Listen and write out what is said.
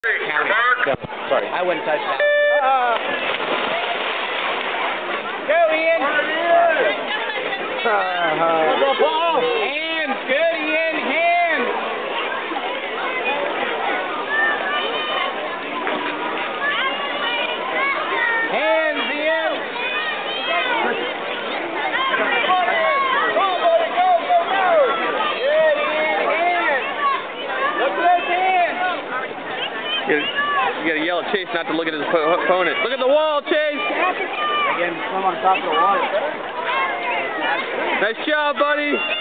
Sorry, I wouldn't touch that. Go, Ian! Hands, good, Ian, hands! Hands, Ian! Come on, buddy, go! Good, Ian, hands! Look at those hands! You gotta yell at Chase not to look at his opponent. Look at the wall, Chase! Again, swim on top of the water. Nice job, buddy!